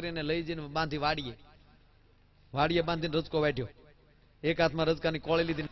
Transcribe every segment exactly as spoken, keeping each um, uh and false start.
બકરીને લઈ જઈને બાંધી વાડીએ વાડીએ બાંધીને રજકો વાઢ્યો, એક હાથમાં રજકાની કોળી લીધી,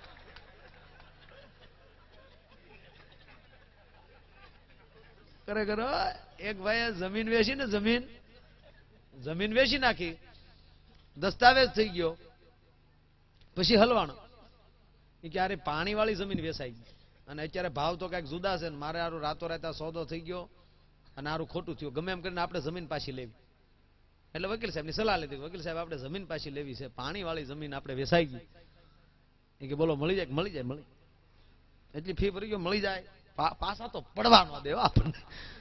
ખરેખર એક ભાઈ જમીન વેચી ને જમીન જમીન વેચી નાખી, દસ્તાવેજ થઈ ગયો, પછી હલવાણો એ ક્યારે પાણી વાળી જમીન વેચાઈ ગઈ અને અત્યારે ભાવ તો કઈક જુદા છે, મારે આરું રાતો રાતા સોદો થઈ ગયો અને આરું ખોટું થયું, ગમે એમ કરીને આપણે જમીન પાછી લેવી, એટલે વકીલ સાહેબ ની સલાહ લીધી, વકીલ સાહેબ આપણે જમીન પાછી લેવી છે, પાણી વાળી જમીન આપણે વેચાઈ ગઈ, એ કે બોલો મળી જાય, મળી જાય, મળી એટલી ફી ભરી ગયો, મળી જાય, પાછા તો પડવા ન દેવા આપણને,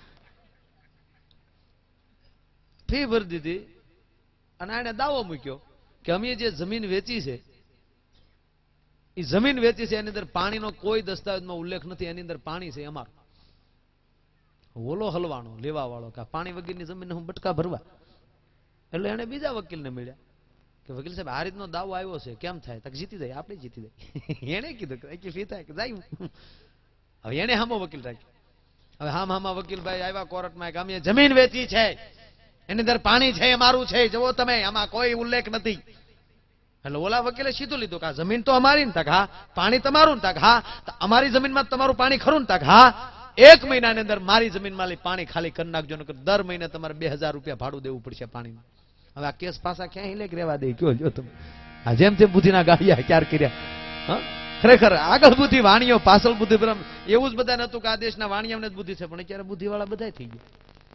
ફી ભરી દીધી અને એને દાવો મૂક્યો કે અમે જે જમીન વેચી છે એ જમીન વેચી છે એની અંદર પાણીનો કોઈ દસ્તાવેજમાં ઉલ્લેખ નથી, એની અંદર પાણી છે અમારું. ઓલો હલવાનો લેવા વાળો કે પાણી વગરની જમીન હું બટકા ભરવા, એટલે એને બીજા વકીલને મળ્યા કે વકીલ સાહેબ આ રીતનો દાવો આવ્યો છે, કેમ થાય? તક જીતી જાય, આપણે જીતી જાય. એને કીધું કે ફી થાય કે જાય. હવે એને હામો વકીલ રાખ્યો, હવે હામ હામા વકીલ ભાઈ આવ્યા કોર્ટમાં કે અમે જમીન વેચી છે, એની અંદર પાણી છે અમારું છે, જુઓ તમે, આમાં કોઈ ઉલ્લેખ નથી. એટલે ઓલા વકીલે સીધું લીધું કે જમીન તો અમારી, તક હા, પાણી તમારું, તક હા, અમારી જમીનમાં તમારું પાણી ખરું, તક હા, એક મહિનાની અંદર મારી જમીનમાં પાણી ખાલી કરી નાખજો, દર મહિને તમારે બે હજાર રૂપિયા ભાડું દેવું પડશે પાણીનું. હવે આ કેસ પાછા ક્યાં હિલે રહેવા દે કયો જો તમે, આ જેમ તેમ બુદ્ધિના ગાડિયા ક્યાર કર્યા. હા ખરેખર આગળ બુદ્ધિ વાણીઓ, પાછળ બુદ્ધિ, એવું જ બધા નતું કે આ દેશના વાણિયાને જ બુદ્ધિ છે, પણ અત્યારે બુદ્ધિ વાળા બધા થઈ ગયા.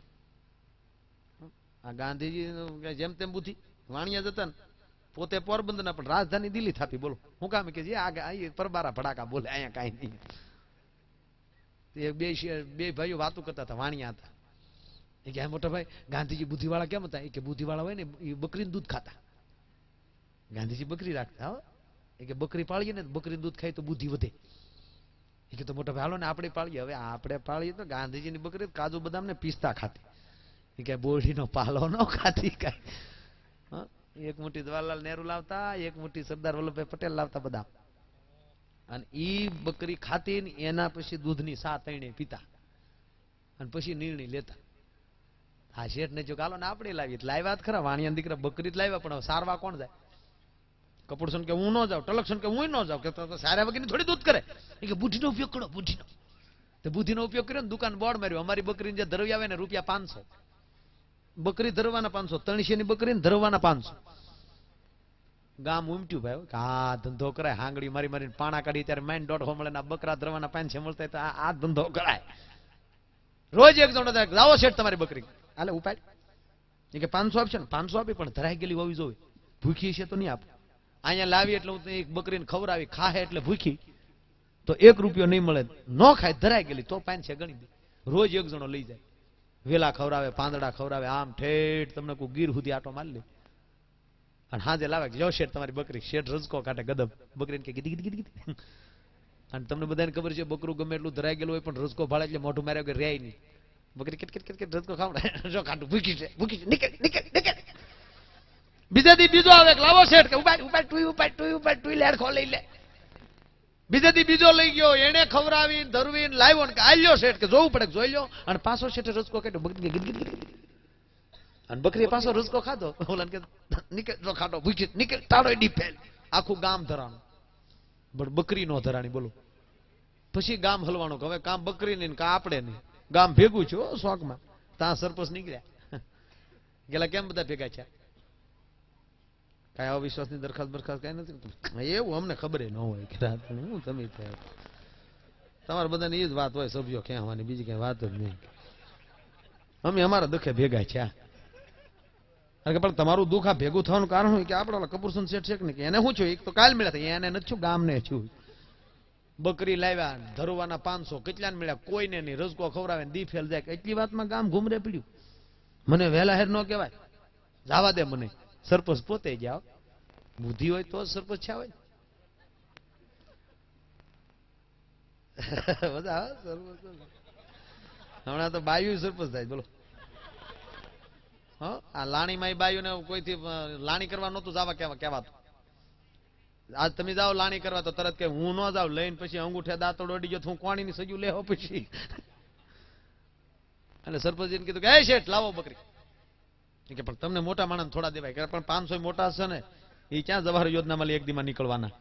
આ ગાંધીજી જેમ તેમ બુદ્ધિ વાણિયા જતા ને, પોતે પોરબંદરના પણ રાજધાની દિલ્હી થાપી, બોલો હું કામ કે જે આ પરબારા ભડાકા બોલે, અહીંયા કઈ નહીં. બે બે ભાઈઓ વાતો કરતા હતા, વાણિયા હતા, એ કે મોટા ભાઈ ગાંધીજી બુદ્ધિવાળા કેમ હતા? એ કે બુદ્ધિવાળા હોય ને એ બકરીનું દૂધ ખાતા, ગાંધીજી બકરી રાખતા, હો એ કે બકરી પાળીએ ને બકરીનું દૂધ ખાય તો બુદ્ધિ વધે. એ કે તો મોટા ભાઈ હાલો ને આપણે પાળીએ. હવે આપણે પાળીએ તો ગાંધીજીની બકરી કાજુ બદામ ને પિસ્તા ખાતી, એ કે બોરડીનો પાલો ન ખાતી કઈ. એક મુઠ્ઠી જવાહરલાલ નહેરુ લાવતા, એક મુઠ્ઠી સરદાર વલ્લભભાઈ પટેલ લાવતા બદામ, અને ઈ બકરી ખાતી ને એના પછી દૂધની સા તણે પીતા અને પછી નિર્ણય લેતા. આ શેઠ ને જો કાલો ને આપણે લાવીએ, લાવ્યા જ ખરા, વાણિયા દીકરા બકરી જ લાવ્યા, પણ સારવા કોણ જાય? કપૂરસન કે હું ન જાઉં, ટલકસન કે હું ન જાઉં, કે સારા વગરની થોડી દૂધ કરે. એ કે બુદ્ધિનો ઉપયોગ કરો, બુદ્ધિનો. તો બુદ્ધિનો ઉપયોગ કર્યો ને દુકાન બોર્ડ માર્યું, અમારી બકરીને જે ધરવી આવે ને રૂપિયા પાંચસો, બકરી ધરવાના પાંચસો, ત્રણસો ની બકરી ને ધરવાના પાંચસો. ગામ ઉમટ્યું ભાઈ કે આ ધંધો કરાય, હાંગડી મારી મારીને પાણા કાઢી ત્યારે માઇન દોઢો મળે, બકરા ધરવાના પાંચસો મળતા તો આ ધંધો કરાય. રોજ એક જણો લાવો શેઠ તમારી બકરી, હાલે ઉપાડ. એ કે પાંચસો આપશે ને, પાંચસો આપી, પણ ધરાઈ ગયેલી હોવી જોઈએ, ભૂખી છે તો નહીં આપો. અહીંયા લાવી એટલે હું એક બકરીને ખવડાવી, ખાહે એટલે ભૂખી તો એક રૂપિયો નહીં મળે, ન ખાય ધરાઈ ગયેલી તો પાંચસો ગણી દે. રોજ એક જણો લઈ જાય, વેલા ખવડાવે, પાંદડા ખવડાવે, આમ ઠેઠ તમને કોઈ ગીર સુધી આટો મારી લે, અને હાજે લાવે જો શેઠ તમારી બકરી. શેઠ રજકો કાઢે ગદબ, બકરીને કે ગીધી ગીધી ગીધી. અને તમને બધાને ખબર છે બકરું ગમે એટલું ધરાઈ ગયેલું હોય પણ રજકો ભાડે એટલે મોઢું માર્યા વગર રહે નહીં. બકરી કિટ કિટ કિટ રજકો ખાવડે, જો કાઢું ભૂખી છે, ભૂખી છે, નીકળ નીકળ નીકળ. બીજા દી બીજો આવે, લાવો શેઠ કે ઉપાડ ઉપાડ ટુઈ ઉપાડ ટુઈ ઉપાડ ટુઈ લેર ખો લઈ લે. બીજા દી બીજો લઈ ગયો, એને ખવડાવી ધરવીને લાવ્યો ને કે આલ્યો શેઠ કે જોવું પડે, જોઈ લો. અને પાછો શેઠે રજકો કાઢ્યો, બકરી ગીત ગીત અને બકરી પાછો રજકો ખાધો, ઓલા કે નીકળ જો ખાટો ભૂખી નીકળ, તાળો ડી ફેલ. આખું ગામ ધરાણું, પણ બકરી નો ધરાણી. બોલો પછી ગામ હલવાનું કે હવે કામ બકરી નહીં કા આપણે નહીં, ગામ ભેગું છે શોખમાં. ત્યાં સરપંચ નીકળ્યા, ગેલા કેમ બધા ભેગા છે? કઈ અવિશ્વાસની દરખાસ્ત બરખાસ્ત કઈ નથી, એવું અમને ખબર ન હોય કે હું તમે તમારે બધાને એ જ વાત હોય, સભ્યો કહેવાની, બીજી કઈ વાત જ નહીં. અમે અમારા દુઃખે ભેગા છે. પણ તમારું દુઃખ આ ભેગું થવાનું કારણ હોય કે આપડે કપૂરસન શેઠ છે ને, કે એને શું છું, એક તો કાલ મળ્યા હતા, એને નથી છું, ગામ ને છું. બકરી લાવ્યા, ધરવાના પાંચસો, કેટલા મળ્યા? કોઈને નહીં. રજકો ખવડાવે દી ફેલ જાય, એટલી વાતમાં ગામ ઘૂમરે પડ્યું. મને વહેલા હેર ન કહેવાય, જવા દે મને. સરપંચ પોતે જાઓ, બુદ્ધિ હોય તો સરપંચ છે હોય. હમણાં તો બાયુ સરપંચ થાય. બોલો આ લાણી માં બાયુ ને કોઈથી લાણી કરવા નતું જવા કેવા કેવાતું. આજ તમે જાઓ લાણી કરવા તો તરત કે હું ન જાઉં, લઈને પછી અંગૂઠે દાંતો દોડી ગયો, હું કોણી ની સજુ લેવો પછી. અને સરપંચજીને કીધું કે એ શેઠ લાવો બકરી. કે પણ તમને મોટા માણસ થોડા દેવાય કે પણ પાંચસો મોટા હશે ને એ ક્યાં જવાહર યોજનામાં એક દીમાં નીકળવાના.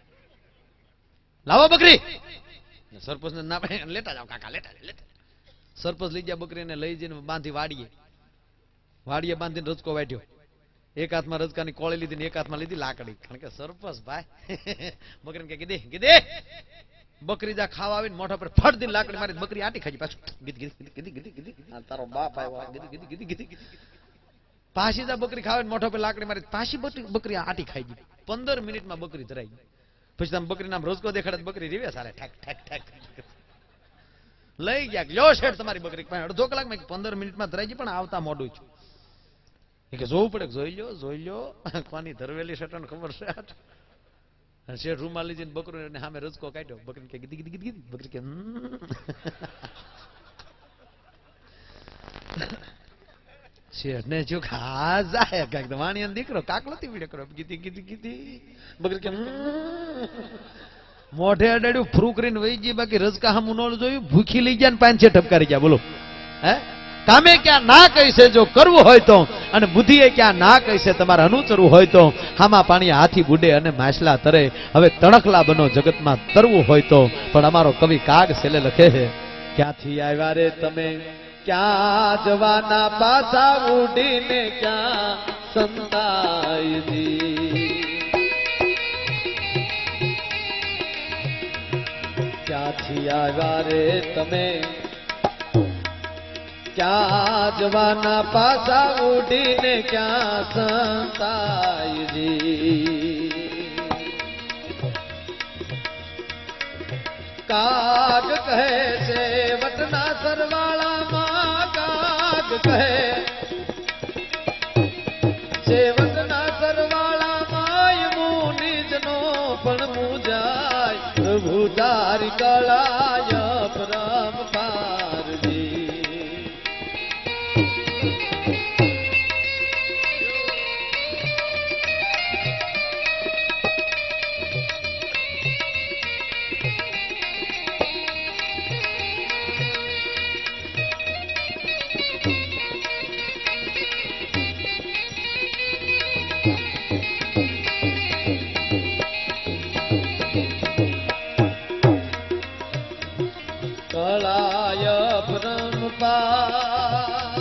લાવો બકરી. સરપંચ ને ના પાડે લેતા જાઓ કાકા લેતા લેતા. સરપંચ લઈ ગયા બકરીને લઈ જઈને બાંધી વાડીએ વાડીએ બાંધીને રજકો વાટ્યો. એક હાથમાં રજકાની કોળી લીધી ને એક હાથમાં લીધી લાકડી. કારણ કે સરપંચ ભાઈ બકરીને કે કીધી કીધી બકરી જા ખાવા આવીને મોઢા પર ફટ દીને લાકડી મારી બકરી આટી ખાજી પાછું ગીધી ગીધી ગીધી ગીધી ગીધી તારો બાપ આવ્યો ગીધી ગીધી ગીધી ગીધી પાછી જા બકરી ખાવા મોઢા પર લાકડી મારી પાછી બકરી આટી ખાઈ ગઈ. પંદર મિનિટમાં બકરી ધરાઈ ગઈ. પછી તમે બકરી નામ રોજકો દેખાડે બકરી રીવે સારે ઠેક ઠેક ઠેક લઈ ગયા. લ્યો શેઠ તમારી બકરી અડધો કલાકમાં પંદર મિનિટમાં ધરાઈ ગઈ પણ આવતા મોડું છું. કે જોવું પડે જોઈ લો જોઈ લો કોની ધરવેલી શેઠને ખબર છે. શેઠ રૂમાલ લીધી બકરું સામે રજકો કાઢ્યો. બકરી કે ગીધી ગીધી ગીધી બકરી કે શેઠ ને જો ખા જાય કાંઈક વાણિયા દીકરો કાકલતી વિડીયો કરો ગીધી ગીધી ગીધી બકરી કે મોઢે અડાડ્યું ફ્રૂ કરીને વહી ગઈ. બાકી રજકા હામું ન જોયું ભૂખી લઈ ગયા ને પાંચ છે ઠપકારી ગયા. બોલો હે કામે ક્યાં ના કહી છે જો કરવું હોય તો અને બુદ્ધિએ ક્યાં ના કહી છે તમારે અનુસરવું હોય તો હામાં પાણી હાથી બુડે અને માછલા તરે. હવે તણખલા બનો જગતમાં તરવું હોય તો. પણ અમારો કવિ કાગ સેલે લખે છે ક્યાંથી આવ્યા રે તમે ક્યાં જવાના પાછા ઉડીને ક્યાં સંતાયજી. ક્યાંથી આવ્યા રે તમે ક્યાં જવાના પાછા ઉડીને ક્યાં સંતાયજી. કાગ કહે છે વટના સરવાળામાં કાગ કહે છે વટના સરવાળામાં મુનિજનો પણ મુજાય પ્રભુ તારી કળાય પરમ પારજી. કળાય પરમ પાર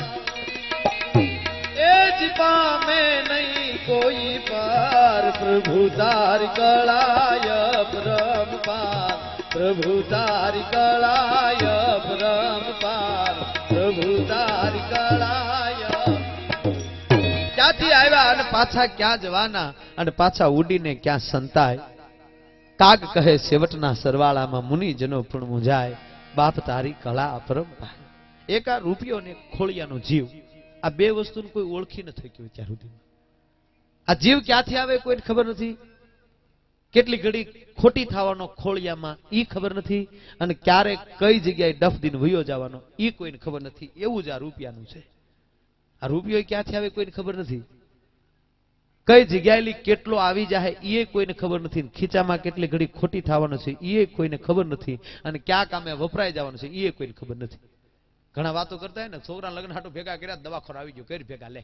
એ જ પામે નહીં કોઈ પાર પ્રભુ તારી કળાય પરમ પાર પ્રભુ તારી કળાય પરમ પાર પ્રભુ તારી કળાય. ક્યાંથી આવ્યા અને પાછા ક્યાં જવાના અને પાછા ઉડીને ક્યાં સંતાય. કાગ કહે સેવટના સરવાળામાં મુનિજનો પણ મુંજાય બાપ તારી કળા અપરંપાર. એક આ રૂપિયો ને ખોળિયાનો જીવ આ બે વસ્તુને કોઈ ઓળખી ન થઈ ગયું ત્યાં સુધી. આ જીવ ક્યાંથી આવે કોઈને ખબર નથી. કેટલી ઘડી ખોટી થવાનો ખોળિયામાં ઈ ખબર નથી અને ક્યારે કઈ જગ્યાએ ડફ દીને વયો જવાનો ઈ કોઈને ખબર નથી. એવું જ આ રૂપિયાનું છે. આ રૂપિયો ક્યાંથી આવે કોઈને ખબર નથી. કઈ જગ્યાએ કેટલો આવી જાય એ કોઈને ખબર નથી. ખીચામાં કેટલી ઘડી ખોટી થવાનો છે એ કોઈને ખબર નથી. અને ક્યાં કામે વપરાઈ જવાનું છે એ કોઈને ખબર નથી. ઘણા વાતો કરતા હોય ને છોકરા લગ્ન હાટું ભેગા કર્યા દવાખોર આવી ગયો કરી ભેગા લે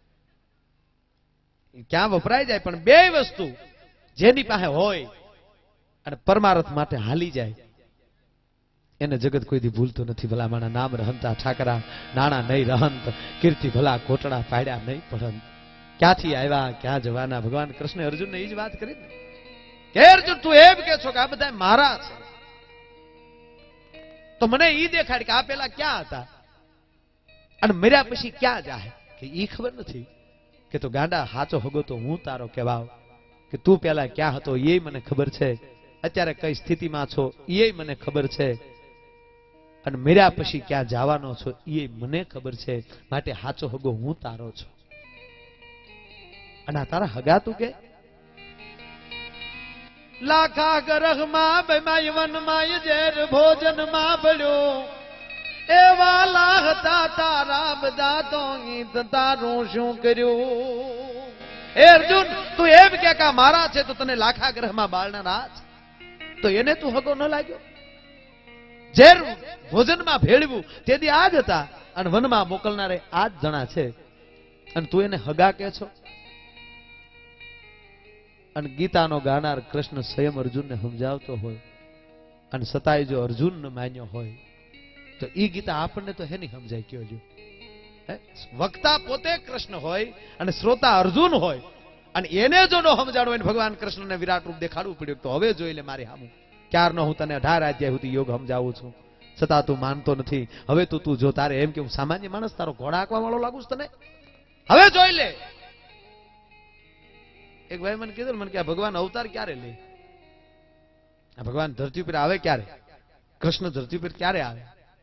ક્યાં વપરાઈ જાય. પણ બે વસ્તુ જેની પાસે હોય અને પરમાર્થ માટે હાલી જાય એને જગત કોઈથી ભૂલતો નથી. ભલા માણા નામ રહંતા ઠાકરા નાણા નહીં રહંત કીર્તિ ભલા કોટડા પાડ્યા નહીં પડંત. ક્યાંથી આવ્યા ક્યાં જવાના. ભગવાન કૃષ્ણ અર્જુન ને એ જ વાત કરી ને કે અર્જુન તું એમ કે છો કે આ બધા મારા છે તો મને ઈ દેખાડ કે આ પેલા ક્યાં હતા અને મર્યા પછી ક્યાં જાય કે ઈ ખબર નથી. કે તો ગાંડા હાચો હગો તો હું તારો કહેવાવ કે તું પેલા ક્યાં હતો એ મને ખબર છે. અત્યારે કઈ સ્થિતિમાં છો એ મને ખબર છે અને મર્યા પછી ક્યાં જવાનો છો એ મને ખબર છે. માટે હાચો હગો હું તારો છું. અને તારા હગા તું કે લાખા ગરહમાં બેમાય વનમાં ઝેર ભોજનમાં પડ્યો એવા લાહતા તારા બધા તો ગીત તારું શું કર્યું. હે અર્જુન તું એમ કે કા મારા છે તો તને લાખા ગ્રહમાં બાળનારા તો એને તું હગો ન લાગ્યો. ઝેર ભોજનમાં ભેળવું તેથી આજ હતા અને વનમાં મોકલનારે આજ જણા છે. અને તું એને હગા કે છો. અને ગીતાનો ગાનાર કૃષ્ણ સ્વયં અર્જુનને સમજાવતો હોય અને સતાય જો અર્જુન ન માન્યો હોય તો ઈ ગીતા આપણને તો હેની સમજાય કયો જો. વક્તા પોતે કૃષ્ણ હોય અને શ્રોતા અર્જુન હોય અને એને જો ન સમજાણો હોય ભગવાન કૃષ્ણને વિરાટ રૂપ દેખાડવું પડ્યું તો હવે જોઈ લે મારી સામું ક્યારનો હું તને અઢાર અધ્યાય સુધી યોગ સમજાવું છું છતાં તું માનતો નથી. હવે તું તું જો તારે એમ કે હું સામાન્ય માણસ તારો ઘોડા આંકવા વાળો લાગુ છું તને, હવે જોઈ લે. એક ભાઈ મને કીધું મને કે આ ભગવાન અવતાર ક્યારે લે, આ ભગવાન ધરતી પર આવે ક્યારે, કૃષ્ણ ધરતી પર ક્યારે આવે.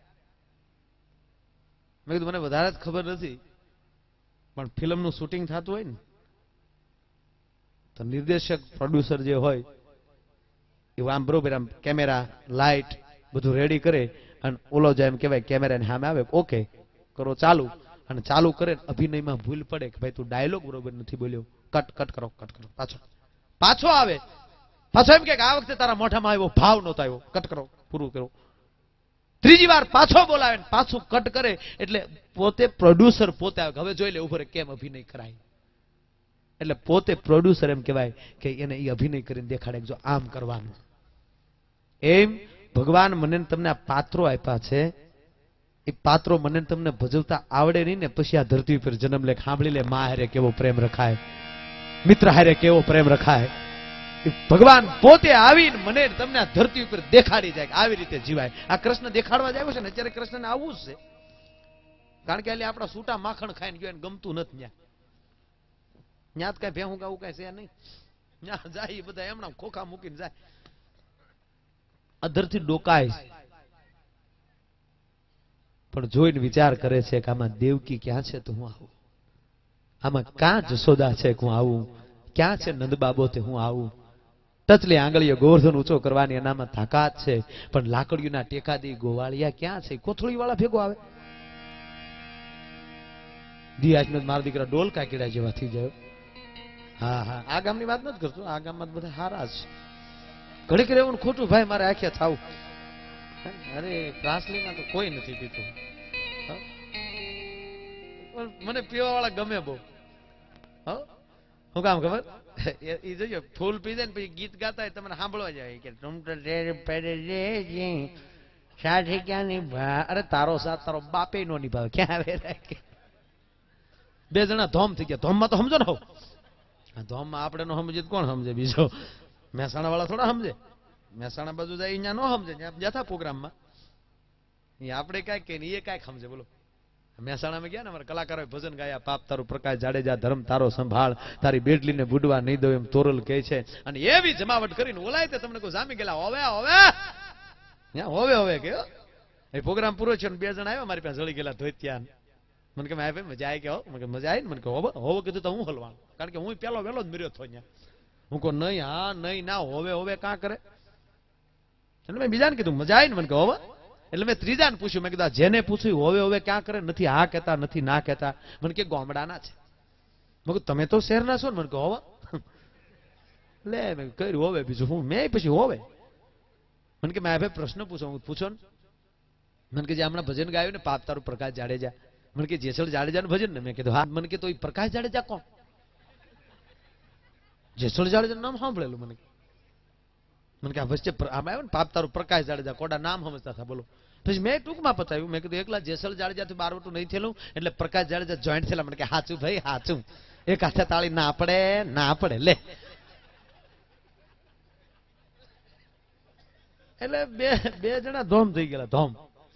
મેં કીધું મને વધારે જ ખબર નથી, પણ ફિલ્મનું શૂટિંગ થતું હોય ને તો નિર્દેશક પ્રોડ્યુસર જે હોય એવું આમ બરોબર આમ કેમેરા લાઇટ બધું રેડી કરે અને ઓલો જાય એમ કહેવાય કેમેરાની સામે આવે ઓકે કરો ચાલુ, અને ચાલુ કરે અભિનયમાં ભૂલ પડે કે ભાઈ તું ડાયલોગ બરોબર નથી બોલ્યો, કટ કટ કરો કટ કરો પાછો પાછો આવે પાછો એમ કે આ વખતે તારા મોઢામાં આવ્યો ભાવ નહોતો આવ્યો, કટ કરો પૂરું કરો. ત્રીજી વાર પાછો બોલાવે પાછું કટ કરે એટલે પોતે પ્રોડ્યુસર પોતે આવે હવે જોઈ લે ઉભો રે કેમ અભિનય કરાય. એટલે પોતે પ્રોડ્યુસર એમ કહેવાય કે એને એ અભિનય કરીને દેખાડે જો આમ કરવાનું. એમ ભગવાન મને તમને આ પાત્રો આપ્યા છે, એ પાત્રો મને તમને ભજવતા આવડે નહીં ને પછી આ ધરતી પર જન્મ લે સાંભળી લે મા હારે કેવો પ્રેમ રખાય, મિત્ર હારે કેવો પ્રેમ રખાય. ભગવાન પોતે આવીને મને તમને આ ધરતી ઉપર દેખાડી જાય કે આવી રીતે જીવાય. આ કૃષ્ણ દેખાડવા જ આવ્યો છે ને, અત્યારે કૃષ્ણને આવવું જ છે, કારણ કે એટલે આપણા સૂટા માખણ ખાઈને ગયો ગમતું નથી. ત્યાં ત્યાં કઈ ભેહું ગાવું કઈ છે નહીં, ત્યાં જાય બધા એમના ખોખા મૂકીને જાય. અધરથી ડોકાય પણ જોઈને વિચાર કરે છે કે આમાં દેવકી ક્યાં છે તો હું આવું, આમાં ક્યાં જશોદા છે કે હું આવું, ક્યાં છે નંદબાબો તે હું આવું. ટચલી આંગળીઓ ગોવર્ધન ઊંચો કરવાની એનામાં તાકાત છે, પણ લાકડીઓના ટેકા દે ગોવાળિયા ક્યાં છે, કોથળી વાળા ભેગો આવે. દિયાજમાં મારા દીકરા ડોલ કાકીડા જેવા થઈ જાય. હા હા આ ગામની વાત નથી કરતો, આ ગામમાં બધા હારા છે. ઘડીક રહેવું ખોટું ભાઈ મારે આખ્યા થાવું. અરે પ્રાસલીમાં તો કોઈ નથી પીતું, મને પીવા વાળા ગમે બહુ. હું કામ ખબર એ જોઈએ ફૂલ પી જાય ને પછી ગીત ગાતા હોય તમને સાંભળવા જાય કે તુમ તો સાથે ક્યાં નિભા, અરે તારો સાથ તારો બાપે નો નિભાવે ક્યાં આવે. બે જણા ધોમ થઈ ગયા, ધોમમાં તો સમજો ને હો, ધોમમાં આપણે નો સમજે કોણ સમજે, બીજો મહેસાણા વાળા થોડા સમજે, મહેસાણા બાજુ જાય અહીંયા નો સમજે, જતા પ્રોગ્રામમાં આપણે કાંઈક કે એ કાંઈક સમજે. બોલો મહેસાણામાં ગયા ને અમારા કલાકારોએ ભજન ગાયા, પાપ તારું પ્રકાશ જાડેજા ધર્મ તારો સંભાળ, તારી બેડલીને બુડવા નહીં દો એમ તોરલ કહે છે. અને એવી જમાવટ કરીને ઓલાય તે તમને કોઈ જામી ગયેલા હવે હવે હવે હવે કે એ પ્રોગ્રામ પૂરો છે બે જણા આવ્યા મારી પાસે જળી ગયેલા ધોત્યા. મને કે ભાઈ મજા આવી કે મને મજા આવી ને, મને કહો હોવે કીધું તો હું હલવાનું, કારણ કે હું પેલો વહેલો જ મર્યો હતો અહીંયા. હું કહું નહીં હા નહીં ના હોવે હોવે કાં કરે, એટલે મેં બીજાને કીધું મજા આવી ને, મને કહો હવે. એટલે મેં ત્રીજાને પૂછ્યું, મેં કીધું જેને પૂછ્યું હોવે હોવે ક્યાં કરે, નથી હા કહેતા નથી ના કહેતા. મને કે ગામડાના છે. મેં કીધું તમે તો શહેરના છો ને, મને કહો હોવે લે મેં કર્યું હોવે, બીજું હું મેં પછી હોવે. મને કે મેં ભાઈ પ્રશ્ન પૂછો, હું પૂછો ને. મને કે જે હમણાં ભજન ગાયું ને પાપ તારું પ્રકાશ જાડેજા, મને કે જેસલ જાડેજાનું ભજન ને, મેં કીધું હા. મને કે તો એ પ્રકાશ જાડેજા કોણ, જેસલ જાડેજા નામ સાંભળેલું. મને મને કે વચ્ચે આમ આવ્યો ને પાપ તારું પ્રકાશ જાડેજા, કોડા નામ સમજતા હતા. બોલો પછી મેં ટૂંકમાં પતાવ્યું, મેં કીધું એકલા જેસલ જાડેજા થી બારવટું નહીં થયેલું એટલે પ્રકાશ જાડેજા જોઈન્ટ થયેલા. મને કે હાચું ભાઈ હાચું, એક હાથે તાળી ના પડે ના પડે લે. એટલે બે બે જણા ધોમ થઈ ગયેલા, ધોમ.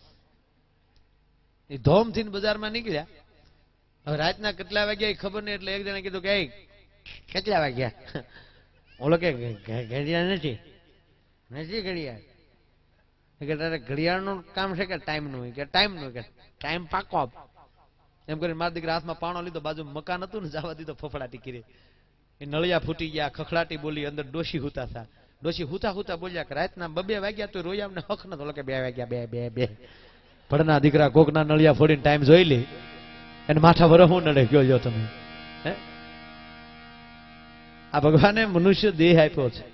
એ ધોમ થી બજારમાં નીકળ્યા. હવે રાતના કેટલા વાગ્યા ખબર નહીં, એટલે એક જણા કીધું કે કેટલા વાગ્યા, ઓલો કે ઘડિયાળ નથી નથી ઘડિયાળ, કે તારે ઘડિયાળનું કામ છે કે ટાઈમ નું, કે ટાઈમ નું, કે ટાઈમ પાકો એમ કરીને મારા દીકરા હાથમાં પાણો લીધો, બાજુ મકાન હતું ને જવા દીધો, ફફડાટી કરી. એ નળિયા ફૂટી ગયા, ખખડાટી બોલી, અંદર ડોશી હુતા હતા. ડોશી હુતા હુતા બોલ્યા કે રાતના બબે વાગ્યા તો રોયા અમને હક નતો કે બે વાગ્યા બે બે બે ભડના દીકરા કોકના નળિયા ફોડીને ટાઈમ જોઈ લે એને માથા ભરો હું નડે ગયો જો તમે. હે આ ભગવાને મનુષ્ય દેહ આપ્યો છે.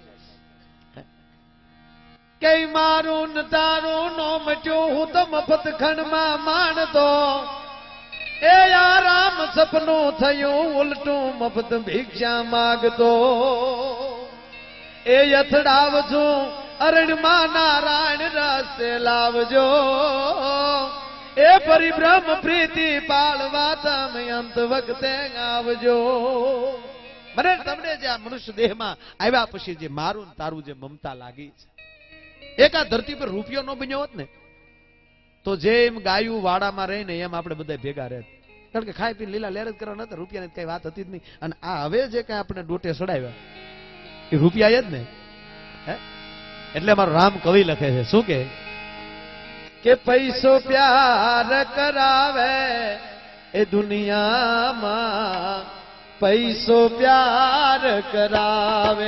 કઈ મારું ન તારું નો મટ્યો હું તો મફત ખંડમાં માણતો, ए आराम सपनों थयो उल्टू मफत भिक्षा मागतो ए यथड़ावजो अरण मा नारायण रस्ते लावजो ए परिभ्रम प्रीति पाळवा तम अंत वखते आवजो મને તમને જે આ મનુષ્ય દેહમાં આવ્યા પછી જે મારું તારું જે મમતા લાગી છે એક આ ધરતી પર રૂપિયો ન બન્યો હોત ને તો જેમ ગાયું વાડામાં રહીને એમ આપણે બધા ભેગા રહેત કારણ કે ખાઈ પીને લીલા લેર જ કરવા નતા રૂપિયાની કઈ વાત હતી જ નહીં અને આ હવે જે કઈ આપણે ડોટે સડાવ્યા એ રૂપિયા જ ને હે એટલે મારો રામ કવિ લખે છે શું કે કે પૈસો પ્યાર કરાવે એ દુનિયામાં पैसो प्यार करावे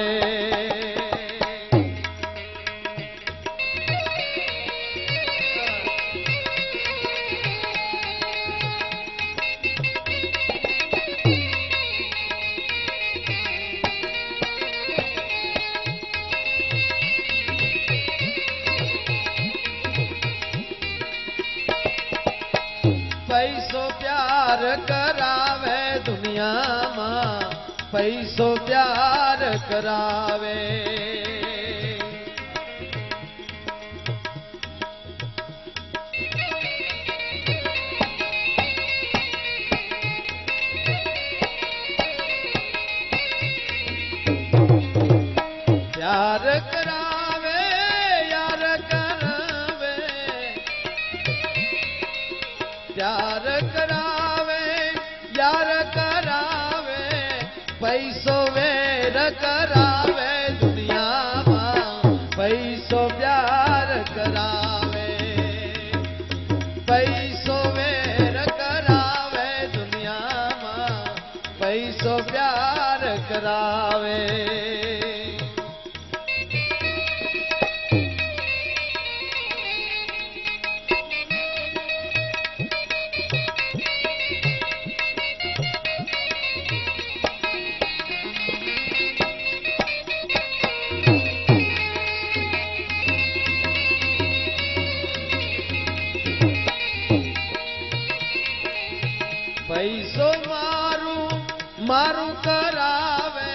पैसो प्यार करावे दुनिया पैसो प्यार करावे प्यार करावे यार करावे प्यार करावे यार करावे पैसो वेर करावे दुनिया में पैसो प्यार करावे पैसो वेर करावे दुनिया में पैसो प्यार करावे पैसो मारू मारू करावे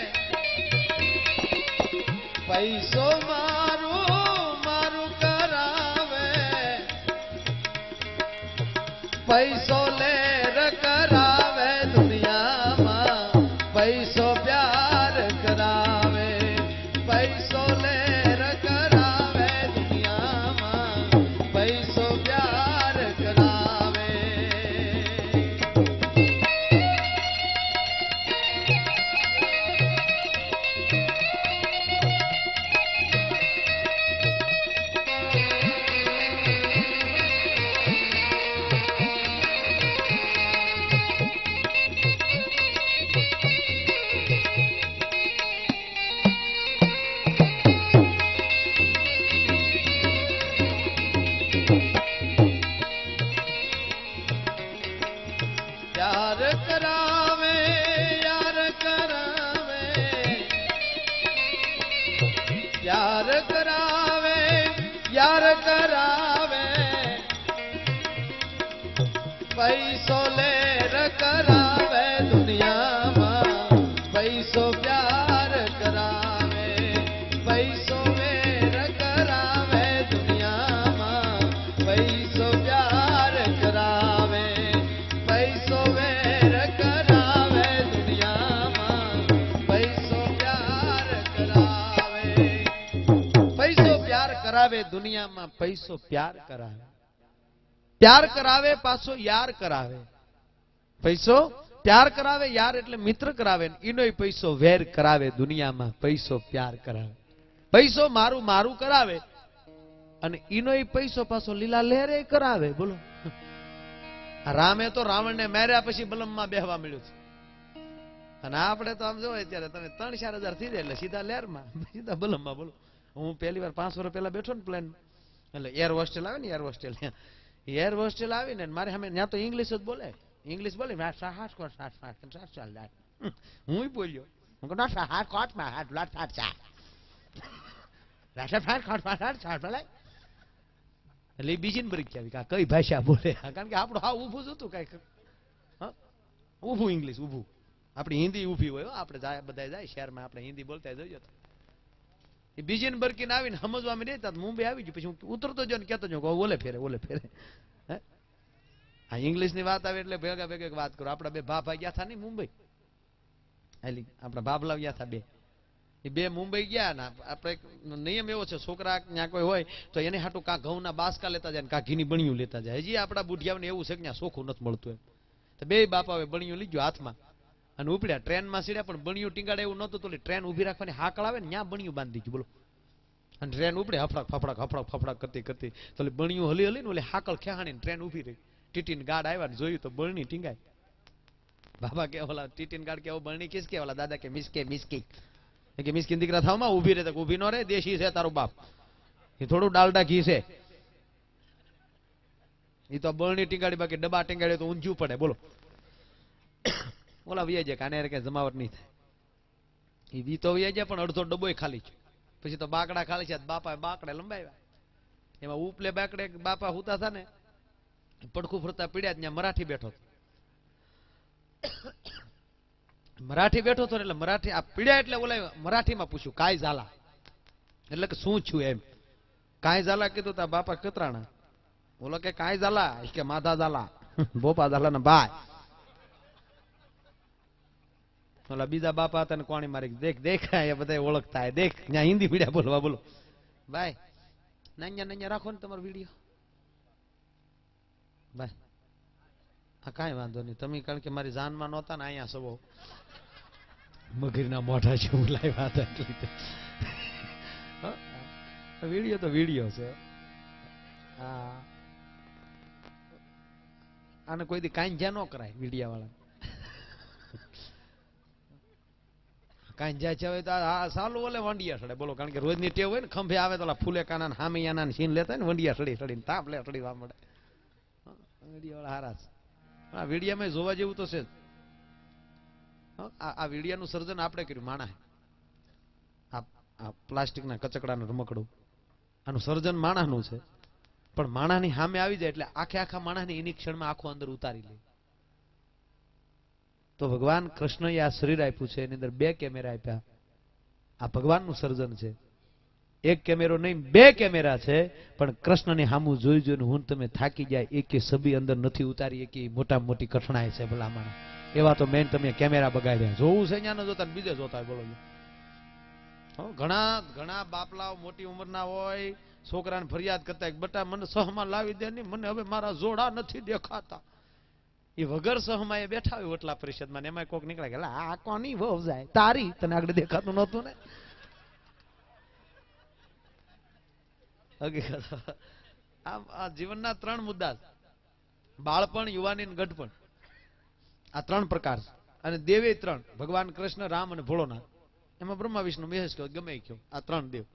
पैसो मारू मारू करावे पैसो लेर करावे दुनिया में पैसो प्यार करावे पैसो लेर करावे दुनिया में पैसो प्यार करावे प्यार करावे यार करावे प्यार करावे यार करावे पैसो लेर करावे दुनिया में पैसो प्यार करावे पैसो वेर करावे दुनिया में पैसो प्यार करावे पैसो वेर करावे दुनिया में पैसो प्यार करावे पैसो प्यार करावे दुनिया में पैसो प्यार करावे प्यार करावे पाछो यार करावे पैसो प्यार करावे यार એટલે મિત્ર કરાવે ઈનોય પૈસો વેર કરાવે દુનિયામાં પૈસો પ્યાર કરાવે પૈસો મારું મારું કરાવે અને ઈનોય પૈસો પાછો લીલા લહેરે કરાવે બોલો રામે તો રાવણને માર્યા પછી બલમમાં બેહવા મળ્યું છે અને આપણે તો આમ જોવે ત્યારે તમે ત્રણ ચાર હજાર થઈ જાય એટલે સીધા લહેરમાં સીધા બલમમાં બોલો હું પહેલી વાર પાંચ વર્ષ પહેલા બેઠો ને પ્લેન એટલે એર હોસ્ટેલ આવે ને એર હોસ્ટેલ એર હોસ્ટેલ આવીને મારે સામે ત્યાં તો ઇંગ્લિશ જ બોલે ઇંગ્લિશ બોલે હું બોલ્યો હું કહું હાથ કોટમાં હાથ લાટ હાથ ચા એટલે બીજી ને પરીક્ષા આવી કઈ ભાષા બોલે કારણ કે આપણું હા ઉભું જ હતું કઈ ઊભું ઇંગ્લિશ ઊભું. આપણી હિન્દી ઊભી હોય, આપણે જાય બધા જાય શહેરમાં, આપણે હિન્દી બોલતા જોઈએ. એ બીજી ને બરકીને આવીને સમજવા માંડે મુંબઈ આવી ગયું, પછી હું ઉતરતો જો ને કહેતો જો ઓલે ફેરે ઓલે ફેરે. હા, ઇંગ્લિશ ની વાત આવે એટલે ભેગા ભેગા વાત કરો. આપડા બે ભાભા ગયા હતા નહીં મુંબઈ, આપડા ભાભલા ગયા હતા બે, એ બે મુંબઈ ગયા ને આપણે નિયમ એવો છે છોકરા ત્યાં કોઈ હોય તો એને હાટું કાં ઘઉંના બાસકા લેતા જાય ને કાં ઘીની બણિયું લેતા જાય. હજી આપડા બુઢિયાને એવું છે કે ત્યાં ચોખ્ખું નથી મળતું એમ. તો બે બાપાએ બણિયું લીધું હાથમાં અને ઉપડ્યા, ટ્રેનમાં સીડ્યા, પણ બણિયું ટીંગાડે એવું નતું તો ટ્રેન ઉભી રાખવાની હાકળ આવે ને ત્યાં બણિયું બાંધી દીધું. બોલો, અને ટ્રેન ઉપડે હફડાક ફફડાક હફડાક ફફડાક કરતી કરતી તો બણિયું હલી હલી ને ઓલી હાકળ ખેહાણી ટ્રેન ઉભી રહી. ટીટીન ગાડ આવ્યા ને જોયું તો બરણી ટીંગાય. બાબા કે ઓલા ટીટીન ગાડ કે બરણી કિસ કે, ઓલા દાદા કે મિસકે મિસકી કે મિસકીન દીકરા થાવમાં ઉભી રહે. ઉભી નો રે, દેશી છે તારો બાપ, એ થોડું ડાલડા ઘી છે. એ તો બરણી ટીંગાડી, બાકી ડબ્બા ટીંગાડે તો ઊંઝું પડે. બોલો, ઓલા વ્યાજે કાને કઈ જમાવટ નહીં થાય. એ વી તો વ્યાજે પણ અડધો ડબ્બો ખાલી છે. પછી તો બાકડા ખાલી છે. બાપા બાકડે લંબાવ્યા, એમાં ઉપલે બાકડે બાપા હુતા હતા ને પડખું ફરતા પીડ્યા, ત્યાં મરાઠી બેઠો હતો. મરાઠી બેઠો હતો એટલે મરાઠી આ પીડ્યા એટલે ઓલા મરાઠીમાં પૂછ્યું કાય ઝાલા, એટલે કે શું છું એમ. કાય ઝાલા કીધું તા બાપા કતરાણા. બોલો કે કાય ઝાલા, કે માધા ઝાલા, બોપા ઝાલા ના ભાઈ. ઓલા બીજા બાપા હતા ને કોણી મારી દેખ દેખ એ બધા ઓળખતા દેખ ત્યાં હિન્દી પીડ્યા બોલવા. બોલો ભાઈ, નાન્યા નાન્યા રાખો ને તમારો વિડીયો ભાઈ. હા, કઈ વાંધો નહીં, તમે કારણ કે મારી જાનમાં નહોતા ને અહીંયા સવો મગરના મોઢા છે લાવ્યા હતા એટલે વિડીયો તો વિડીયો છે. હા, આને કોઈ દી કાંઈ ન કરાય વિડીયા વાળા. કાંઈ જાય છે તો આ સાલું ઓલે વંડિયા સડે. બોલો, કારણ કે રોજની ટેવ હોય ને, ખંભે આવે તો ફૂલે કાના હામિયાના સીન લેતા ને વંડિયા સડી સડીને તાપ લે સડી વા મળે. વિડીયો વાળા હારા છે. આ વિડીયામાં જોવા જેવું તો છે. આ વિડીયાનું સર્જન આપણે કર્યું માણા. આ પ્લાસ્ટિકના કચકડાનું રમકડું, આનું સર્જન માણાનું છે. પણ માણાની સામે આવી જાય એટલે આખે આખા માણાને એની ક્ષણમાં આખો અંદર ઉતારી લે. તો ભગવાન કૃષ્ણએ આ શરીર આપ્યું છે, એની અંદર બે કેમેરા આપ્યા. આ ભગવાનનું સર્જન છે. એક કેમેરો નહીં, બે કેમેરા છે. પણ કૃષ્ણને સામું જોઈ જોઈને હું તમે થાકી જાય, એક છબી અંદર નથી ઉતારી એક મોટા મોટી કઠણાઈ છે ભલામણ. એવા તો મેન તમે કેમેરા બગાડ્યા. જોવું છે અહીંયા ન જોતા બીજે જોતા હોય. બોલો, ઘણા ઘણા બાપલાઓ મોટી ઉંમરના હોય, છોકરાને ફરિયાદ કરતા બટા મને સહમાં લાવી દે, નહીં મને હવે મારા જોડા નથી દેખાતા. એ વગર સહમાં એ બેઠા હોય ઓટલા પરિષદમાં, એમાં કોક નીકળે કે આ કોની વહુ જાય તારી, તને આગળ દેખાતું નહોતું ને. આ જીવનના ત્રણ મુદ્દા, બાળપણ, યુવાની, ગઢપણ. આ ત્રણ પ્રકાર છે. અને દેવે ત્રણ, ભગવાન કૃષ્ણ, રામ અને ભોળોનાથ. એમાં બ્રહ્મા વિષ્ણુ મહેશ કયો ગમે કયો, આ ત્રણ દેવ.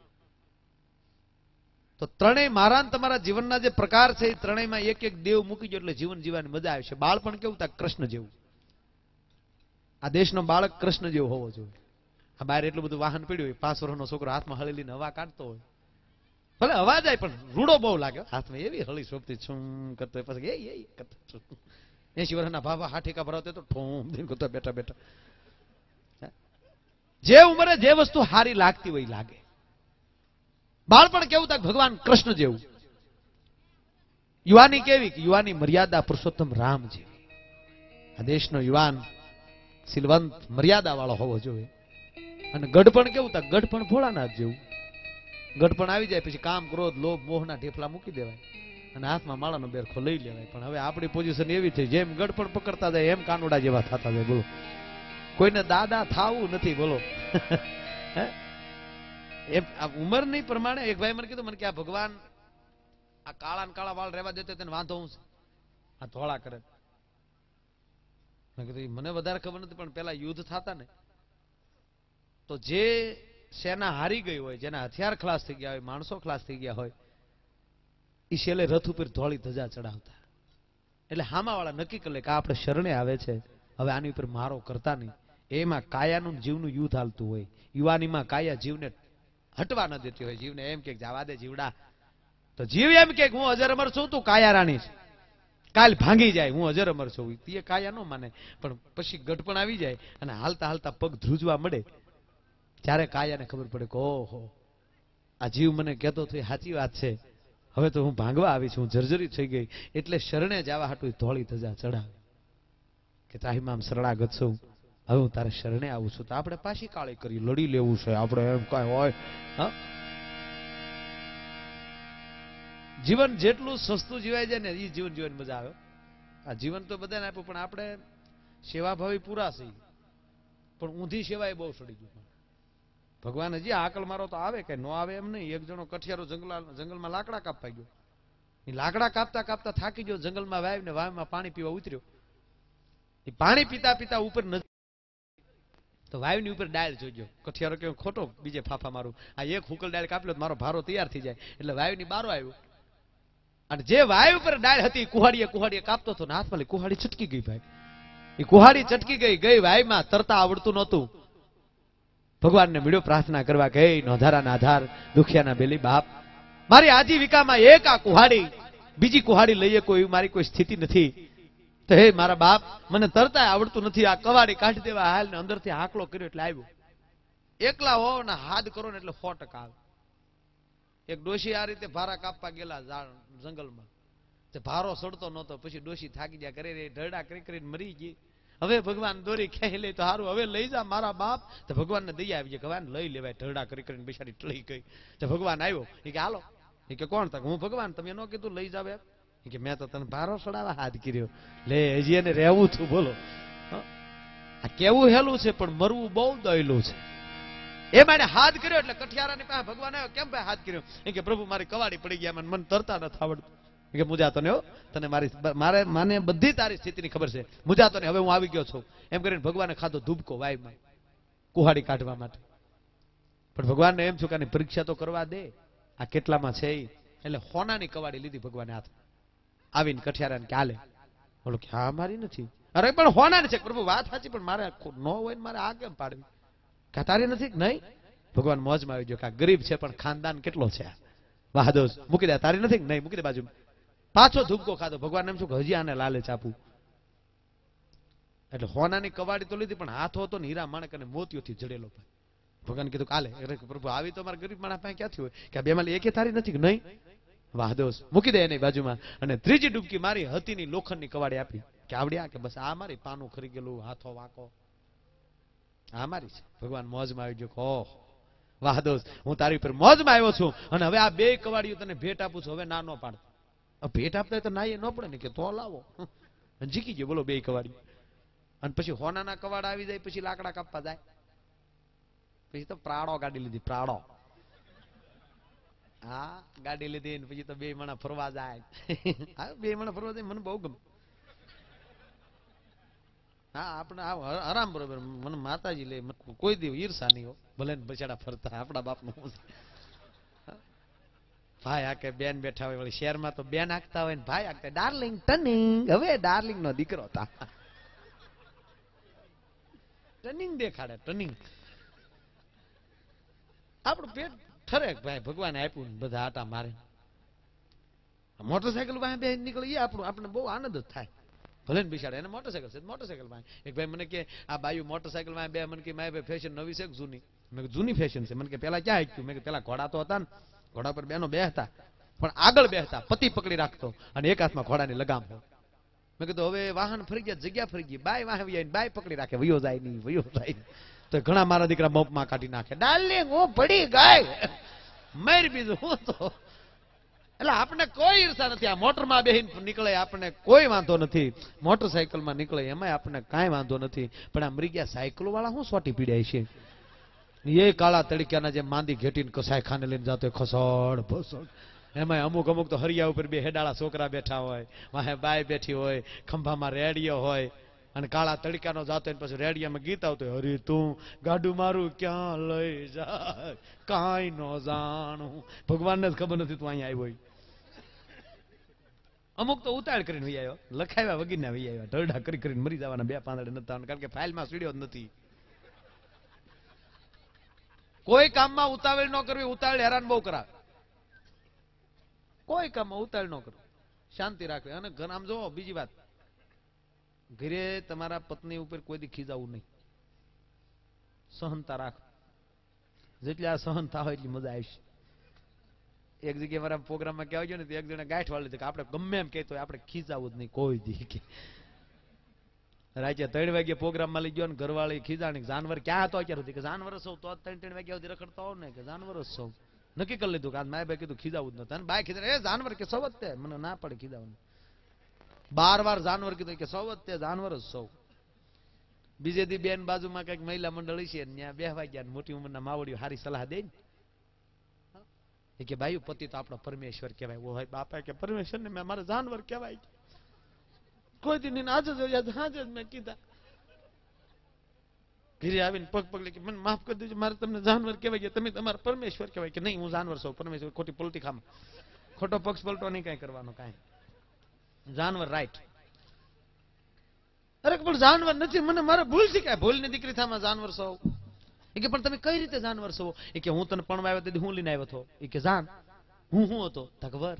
તો ત્રણેય મારા તમારા જીવનના જે પ્રકાર છે એ ત્રણેયમાં એક એક દેવ મૂકી ગયો એટલે જીવન જીવવાની મજા આવે છે. બાળપણ કેવું થાય? કૃષ્ણ જેવું. આ દેશનો બાળક કૃષ્ણ જેવો હોવો જોઈએ. આ બહાર એટલું બધું વાહન પડ્યું હોય, પાંચ વર્ષનો છોકરો હાથમાં હળીલીને હવા કાઢતો હોય, ભલે અવાજ આવે પણ રૂડો બહુ લાગે હાથમાં. એવી હળી સોંપતી છું કરતો હોય, પછી એ એ કરતો એસી વર્ષના ભાભા હાઠીકા ભરાવતો તો ઠોમ દિન કરતો બેઠા બેઠા. જે ઉંમરે જે વસ્તુ હારી લાગતી હોય લાગે. બાળપણ કેવું થાય? ભગવાન કૃષ્ણ જેવું. યુવાની કેવી? યુવાની મર્યાદા પુરુષોત્તમ રામ જેવી. આ દેશનો યુવાન સિલવંત મર્યાદા વાળો હોવો જોઈએ. અને ગઢપણ કેવું થાય? ગઢપણ ભોળાનાથ જેવું. ગઢપણ આવી જાય પછી કામ, ક્રોધ, લોભ, મોહના ઢેફલા મૂકી દેવાય અને હાથમાં માળાનો બેરખો લઈ લેવાય. પણ હવે આપણી પોઝિશન એવી થઈ, જેમ ગઢપણ પકડતા જાય એમ કાનુડા જેવા થતા જાય. બોલો, કોઈને દાદા થાવું નથી. બોલો, એમ ઉંમર નહીં પ્રમાણે. એક ભાઈ મને કીધું મને કે આ ભગવાન આ કાળા ને કાળા વાળ રહેવા દેતો તેને વાંધો હું છે, આ ધોળા કરે. મેં કીધું મને વધારે ખબર નથી, પણ પેલા યુદ્ધ થતા ને તો જે સેના હારી ગઈ હોય, જેના હથિયાર ખલાસ થઈ ગયા હોય, માણસો ખલાસ થઈ ગયા હોય, એ છેલ્લે રથ ઉપર ધોળી ધજા ચડાવતા. એટલે હામા વાળા નક્કી કરે કે આપણે શરણે આવે છે, હવે આની ઉપર મારો કરતા નહીં. એમાં કાયાનું જીવનું યુદ્ધ હાલતું હોય. યુવાનીમાં કાયા જીવને હટવા ન દેતી હોય. જીવને એમ કે જવા દે જીવડા. તો જીવ એમ કે હું અજર અમર છું, તું કાયા રાણી છે. કાલ ભાંગી જાય, હું અજર અમર છું, તે કાયા ન માને. પણ પછી ગઢપણ આવી જાય અને હાલતા હાલતા પગ ધ્રુજવા મળે, ત્યારે કાયાને ખબર પડે કે ઓહો, આ જીવ મને કહેતો હતો એ સાચી વાત છે, હવે તો હું ભાંગવા આવી છું, હું જર્જરિત થઈ ગઈ. એટલે શરણે જવા હાટું ધોળી ધજા ચડાવે કે ત્રાહિમામ શરણાગત છું, હવે હું તારે શરણે આવું છું. તો આપણે પાછી કાળી કરી લડી લેવું છે, આપણે એમ કાંઈ હોય. હા, જીવન જેટલું સસ્તું જીવાય જાય ને એ જીવન જીવન મજા આવે. આ જીવન તો બધાને આપ્યું, પણ આપણે સેવાભાવી પૂરા છીએ, પણ ઊંધી સેવાય બહુ સડી ગયું. ભગવાન હજી આકલ મારો તો આવે કે ન આવે એમ નહીં. એક જણો કઠિયારો જંગલ જંગલમાં લાકડા કાપવા ગયો, એ લાકડા કાપતા કાપતા થાકી ગયો, જંગલમાં વાવ ને વાવમાં પાણી પીવા ઉતર્યો. એ પાણી પીતા પીતા ઉપર નજર તો વાવની ઉપર ડાળ જોઈ ગયો. કઠિયારો કે ખોટો બીજે ફાફા મારું, આ એક હુકલ ડાળ કાપ્યો મારો ભારો તૈયાર થઈ જાય. એટલે વાવની બારો આવ્યો અને જે વાવ ઉપર ડાળ હતી કુહાડીએ કુહાડીએ કાપતો હતો ને હાથમાં કુહાડી છટકી ગઈ. ભાઈ એ કુહાડી છટકી ગઈ, ગઈ વાવમાં તરતા આવડતું નહોતું. ભગવાનને મળ્યો પ્રાર્થના કરવા કે નોધારાના આધાર, દુખિયાના બેલી બાપ, મારી આજીવિકામાં એક આ કુહાડી, બીજી કુહાડી લઈએ કોઈ મારી કોઈ સ્થિતિ નથી. તો હે મારા બાપ, મને તરતા આવડતું નથી, આ કવાડી કાઢી દેવા હાલ. ને અંદરથી હાકલો કર્યો એટલે આવ્યો. એકલા હો ને હાથ કરો ને એટલે સો ટકા આવે. એક ડોશી આ રીતે ભારા કાપવા ગયેલા જંગલમાં, તે ભારો સડતો નહોતો. પછી ડોશી થાકી ગયા, કરે રે ઢરડા કરી કરીને મરી ગઈ. હવે ભગવાન દોરી ખેંચી લે તો સારું, હવે લઈ જા મારા બાપ. તો ભગવાનને દયા આવી જાય, ભગવાન લઈ લેવાય. ઢરડા કરી કરીને બિચારી ટળી ગઈ. તો ભગવાન આવ્યો, એ કે હાલો. એ કે કોણ તક? હું ભગવાન. તમે ન કીધું લઈ જાવ? એ કે મેં તો તને ભારો સડાવા હાથ કર્યો. લે હજી એને રહેવું છું. બોલો, આ કેવું હેલું છે પણ મરવું બહુ દયેલું છે. એ મને હાથ કર્યો એટલે કઠિયારાની પાસે ભગવાન આવ્યો. કેમ ભાઈ હાથ કર્યો? એ કે પ્રભુ મારી કવાડી પડી ગયા, મને મને તરતા નથી આવડતું. કે મુજાતો ને, તને મારી મારે મને બધી તારી સ્થિતિની ખબર છે, મુજાતો ને, હવે હું આવી ગયો છું. એમ કરીને ભગવાને ખાધો ધૂબકો વાયમાં કુહાડી કાઢવા માટે. પણ ભગવાનને એમ છું કે પરીક્ષા તો કરવા દે, આ કેટલામાં છે. એટલે હોનાની કવાડી લીધી ભગવાને હાથ. આવીને કઠિયારાને કે હાલે. બોલો કે હા મારી નથી. અરે પણ હોનાની છે. પ્રભુ વાત સાચી, પણ મારે ન હોય ને મારે આ કેમ પાડવી? કે તારી નથી? નહીં. ભગવાન મોજમાં આવી ગયો કે આ ગરીબ છે પણ ખાનદાન કેટલો છે. વાહ દોસ્ત, મૂકી દે. તારી નથી? નહીં. મૂકી દે બાજુ. પાછો ધૂબકો ખાધો. ભગવાન એમ શું કે હજી આને લાલચ આપું. એટલે હોનાની કવાડી તો લીધી, પણ હાથો હતો ને હીરા માણક અને મોતીઓથી જડેલો. ભગવાન કીધું કાલે. પ્રભુ આવી તો મારા ગરીબ માણસ પાસે ક્યાંથી હોય? કે બે માલી એકે તારી નથી? નહીં. વાહ દોસ્ત, મૂકી દે એની બાજુમાં. અને ત્રીજી ડૂબકી મારી હતીની લોખંડની કવાડી આપી કે આવડ્યા કે બસ આ મારી, પાનું ખરી ગયેલું, હાથો વાંકો આ મારી છે. ભગવાન મોજમાં આવી ગયો. ઓહ વાહ દોસ્ત, હું તારી ઉપર મોજમાં આવ્યો છું અને હવે આ બે કવાડીઓ તને ભેટ આપું છું. હવે ના ન પાડ. ભેટ આપતા તો ના એ ન પડે ને, કે તો લાવો. જીકી ગયો. બોલો બે કવાડી. અને પછી હોનાના કવાડ આવી જાય, પછી લાકડા કાપવા જાય. પછી તો પ્રાડો ગાડી લીધી. પ્રાડો, હા ગાડી લીધી ને પછી તો બે મણા ફરવા જાય. હા બે મણા ફરવા જાય, મને બહુ ગમે. હા આપણે આરામ બરોબર. મને માતાજી લે, કોઈ દી ઈર્ષા નહીં હો, ભલે ને બચાડા ફરતા. આપણા બાપ નું ભાઈ આ કે બેન બેઠા હોય, વળી શહેરમાં તો બેન હાંકતા હોય ને ભાઈ હાંકતા. Darling turning. હવે ડાર્લિંગ નો દીકરો હતા, ટર્નિંગ દેખાડે. ટર્નિંગ આપણું પેટ ઠરે. ભાઈ ભગવાને આપ્યું ને બધા આટા મારે. મોટરસાયકલ પાસે બે નીકળી આપણું, આપણે બહુ આનંદ જ થાય. ભલે ને બિચારા એને મોટરસાયકલ છે, મોટરસાયકલ પાસે. એક ભાઈ મને કે આ બાયુ મોટરસાયકલ માં બે, મને કે માય ફેશન નવી છે જૂની? મેં જૂની ફેશન છે. મને કે પેલા ક્યાં હાંક્યું? મેં કે પેલા ઘોડા તો હતા ને, ઘોડા પર બેનો બેહતા, પણ આગળ બેહતા, પતિ પકડી રાખતો અને એક હાથમાં ઘોડાની લગામ હોય. મેં કીધું હવે વાહન ફરી ગયા, જગ્યા ફરી ગઈ, બાય વાહ બાય પકડી રાખે, વયો જાય નહીં, વયો જાય. તો ઘણા મારા દીકરા બમ્પમાં કાઢી નાખે. ડાર્લિંગ હું પડી ગઈ, મારી બીજું હું તો. એટલે આપણે કોઈ ઈર્ષા નથી. આ મોટરમાં બેહીને નીકળે આપણે કોઈ વાંધો નથી, મોટરસાયકલમાં નીકળે એમાં આપણે કાંઈ વાંધો નથી. પણ આ મરી ગયા સાયકલ વાળા શું સોટી પીડાય છે? એ કાળા તડક્યાના જે માંદી ઘેટીને કસાય ખાને લઈને જતો ખસડ ભસડ. એમાં અમુક અમુક તો હરિયા ઉપર બે હેડાળા છોકરા બેઠા હોય, વાહે બાય બેઠી હોય, ખંભામાં રેડિયો હોય અને કાળા તડકાનો જાતો પછી રેડિયામાં ગીત આવતો હોય, હરી તું ગાડું મારું ક્યાં લઈ જાય કાંઈ ન જાણું. ભગવાનને જ ખબર નથી તું અહીંયા આવ્યો. અમુક તો ઉતાળ કરીને વહી આવ્યો, લખાવ્યા વગીરના વહી આવ્યા, ઢરડા કરી કરીને મરી જવાના. બે પાંદડે નથી, કારણ કે ફાઇલમાં સીડ્યો જ નથી. કોઈ કામમાં ઉતાવળ ન કરવી. ઉતાવળ હેરાન બહુ કરાવે. કોઈ કામમાં ઉતાવળ ન કરવી. શાંતિ રાખવી. અને ઘર આમ જો બીજી વાત, ઘરે તમારા પત્ની ઉપર કોઈ દી ખીજાવું નહીં, સહનતા રાખ. જેટલી આ સહન થાય એટલી મજા આવશે. એક જગ્યાએ મારા પ્રોગ્રામમાં કહેવાય ગયો ને તો એક જણા ગાંઠ વાળી કે આપણે ગમે એમ કહેતો આપણે ખીજાવું જ નહીં કોઈ દી. કે રાતે ત્રણ વાગે પ્રોગ્રામમાં લઈ ગયો ને ઘરવાળી ખીજાણી, જાનવર ક્યાં હતો અત્યાર સુધી? કે જાનવર સૌ તો ત્રણ ત્રણ વાગ્યા સુધી રખડતા હોવ ને, કે જાનવર સૌ નક્કી કરી લીધું કે આજ માય ભાઈ કીધું ખીજાવું જ નતું. અને બાય ખીજા એ જાનવર કે સૌ જ તે, મને ના પડે ખીજાવાનું. બાર વાર જાનવર કીધું કે સૌ જ તે, જાનવર જ સૌ. બીજે દી બેન બાજુમાં કઈક મહિલા મંડળ છે ત્યાં બેહવા ગયા, મોટી ઉંમરના માવડીઓ સારી સલાહ દે ને કે ભાઈ પતિ તો આપણો પરમેશ્વર કહેવાય. ઓ ભાઈ બાપા કે પરમેશ્વર ને મેં મારા જાનવર કહેવાય કોઈ દી આજ જ હાજ જ મેં કીધા. ઘરે આવીને પગ પગ કે મને માફ કરી દેજો, મારે તમને જાનવર કહેવાય, તમે તમારા પરમેશ્વર કહેવાય. કે નહીં હું જાનવર છું, પરમેશ્વર. ખોટી પોલટી ખામ, ખોટો પક્ષ પલટો નહીં કઈ કરવાનો કાંઈ. જાનવર રાઈટ. અરે પણ જાનવર નથી, મને મારે ભૂલ શીખાય. ભૂલ ની દીકરી થામાં જાનવર છો. એ કે પણ તમે કઈ રીતે જાનવર છો? એ કે હું તને પણ આવ્યો તેથી હું લઈને આવ્યો હતો. એ કે જાન હું હું હતો તકવર.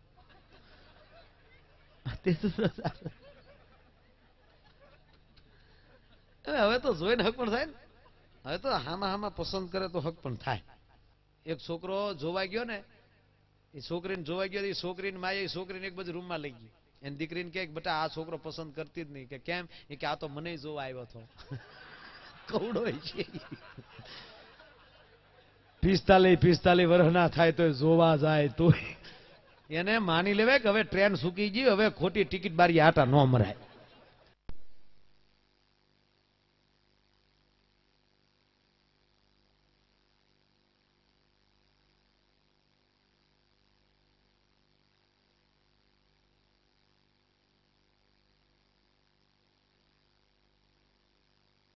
હવે તો જોઈને હક પણ થાય ને. હવે તો હામાં હામાં પસંદ કરે તો હક પણ થાય. એક છોકરો જોવા ગયો ને, એ છોકરીને જોવા ગયો, એ છોકરીને માએ છોકરીને એક બાજુ રૂમમાં લઈ ગઈ. એને દીકરીને કે બેટા આ છોકરો પસંદ કરતી જ નહીં. કે કેમ? એ કે આ તો મને જોવા આવ્યો હતો. કવડો છે. પિસ્તાલીસ પિસ્તાલીસ વર્ષ ના થાય તો જોવા જાય તો એને માની લેવાય કે હવે ટ્રેન સુકી ગઈ, હવે ખોટી ટિકિટ બારી આટા ન મરાય.